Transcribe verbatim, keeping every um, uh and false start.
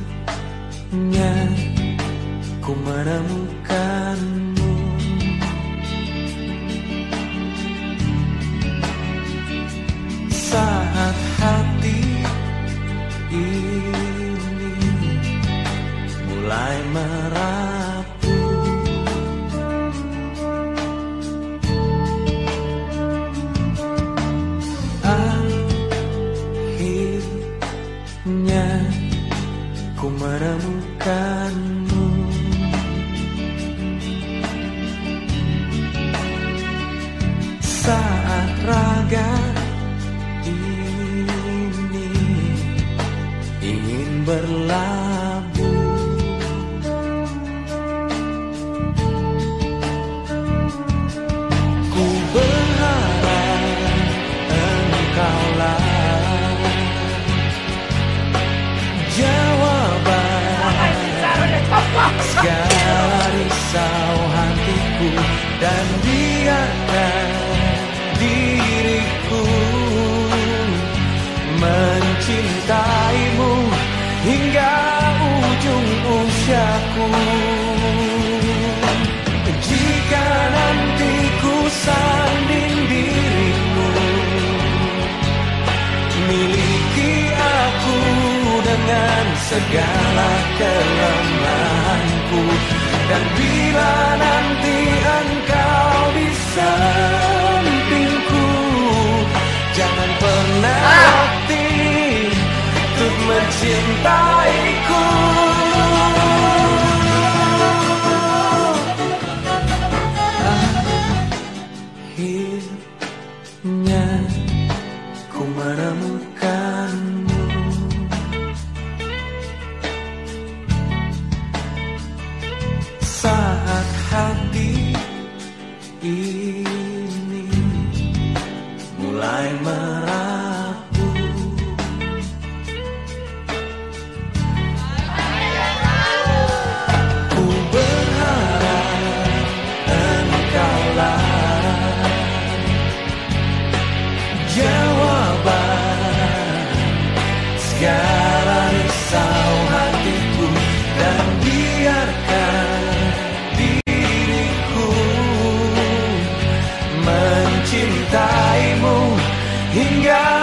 Akhirnya ku menemukanmu. Saat hati ini mulai merapuh, akhirnya ku menemukanmu. Saat raga ini ingin berlabuh, ku berharap engkaulah jawaban segala risau hatiku, dan biarkan diriku mencintaimu hingga ujung usiaku. Jika nanti ku sanding dirimu, miliki aku dengan segala kelemahanku. Dan bila nanti engkau di sampingku, jangan pernah hati untuk mencintaiku. Akhirnya ku menemukanmu. Saat hati ini mulai merapuh, ku berharap engkaulah jawaban segala risau hatiku, dan biarkan diriku mencintaimu hingga